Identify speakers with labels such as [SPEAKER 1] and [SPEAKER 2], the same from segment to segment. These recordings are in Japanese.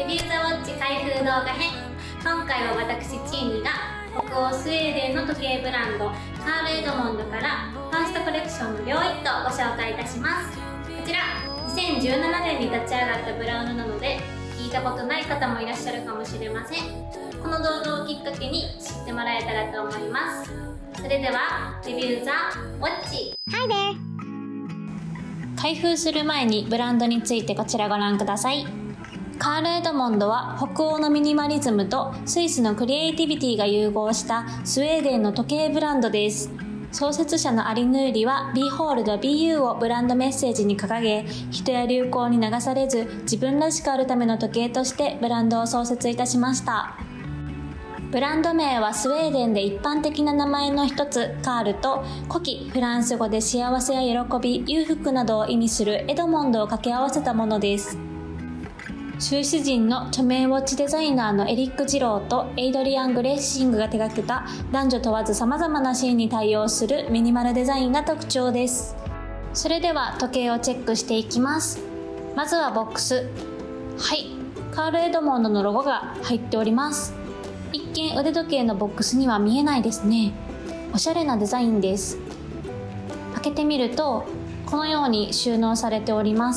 [SPEAKER 1] レビューザウォッチ開封動画編。今回は私チーニが北欧スウェーデンの時計ブランドカール・エドモンドからファーストコレクションの両一とご紹介いたします。こちら2017年に立ち上がったブランドなので聞いたことない方もいらっしゃるかもしれません。この動画をきっかけに知ってもらえたらと思います。それではレビューザウォッチ。
[SPEAKER 2] Hi there!
[SPEAKER 1] 開封する前にブランドについてこちらご覧ください。カール・エドモンドは北欧のミニマリズムとスイスのクリエイティビティが融合したスウェーデンの時計ブランドです。創設者のアリ・ヌーリは Behold BU をブランドメッセージに掲げ、人や流行に流されず自分らしくあるための時計としてブランドを創設いたしました。ブランド名はスウェーデンで一般的な名前の一つカールと古希フランス語で幸せや喜び、裕福などを意味するエドモンドを掛け合わせたものです。スイス人の著名ウォッチデザイナーのエリック・ジローとエイドリアン・グレッシングが手掛けた男女問わず様々なシーンに対応するミニマルデザインが特徴です。それでは時計をチェックしていきます。まずはボックス。はい、カール・エドモンドのロゴが入っております。一見腕時計のボックスには見えないですね。おしゃれなデザインです。開けてみるとこのように収納されております。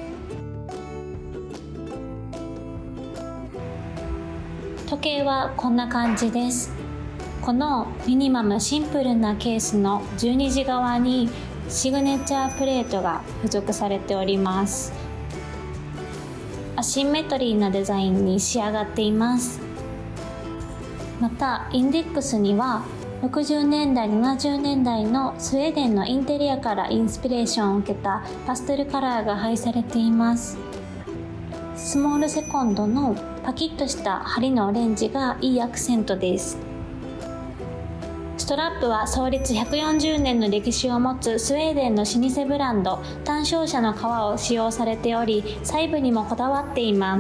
[SPEAKER 1] 時計はこんな感じです。このミニマムシンプルなケースの12時側にシグネチャープレートが付属されております。アシンメトリーなデザインに仕上がっています。またインデックスには60年代70年代のスウェーデンのインテリアからインスピレーションを受けたパステルカラーが配されています。スモールセコンドのパキッとした針のオレンジがいいアクセントです。ストラップは創立140年の歴史を持つスウェーデンの老舗ブランド単勝者の革を使用されており、細部にもこだわっています。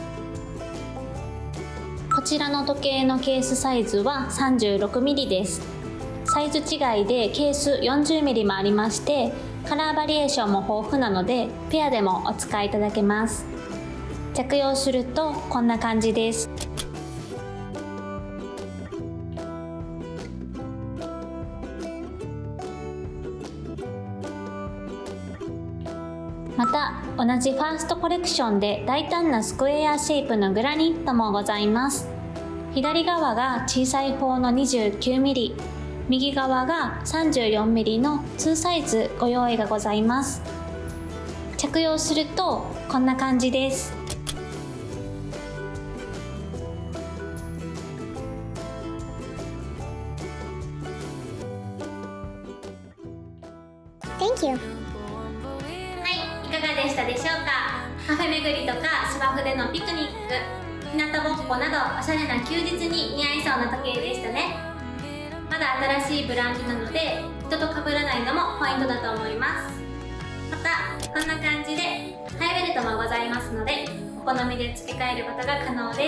[SPEAKER 1] こちらの時計のケースサイズは 36mm です。サイズ違いでケース 40mm もありまして、カラーバリエーションも豊富なのでペアでもお使いいただけます。着用するとこんな感じです。また同じファーストコレクションで大胆なスクエアシェイプのグラニットもございます。左側が小さい方の 29mm、 右側が 34mm の2サイズご用意がございます。着用するとこんな感じです。
[SPEAKER 2] Thank you!
[SPEAKER 1] いかがでしたでしょうか。カフェ巡りとか芝生でのピクニック、日向ぼっこなどおしゃれな休日に似合いそうな時計でしたね。まだ新しいブランドなので人と被らないのもポイントだと思います。またこんな感じでハイベルトもございますのでお好みで付け替えることが可能です。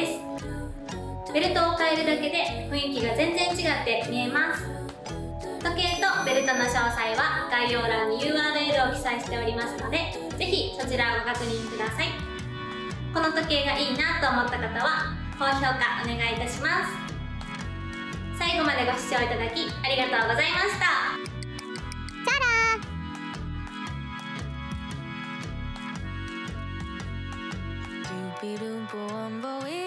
[SPEAKER 1] ベルトを変えるだけで雰囲気が全然違って見えます。時計とベルトの詳細は概要欄に URL を記載しておりますので、ぜひそちらをご確認ください。この時計がいいなと思った方は高評価お願いいたします。最後までご視聴いただきありがとうございました。
[SPEAKER 2] Doopy-doom-boom-boy.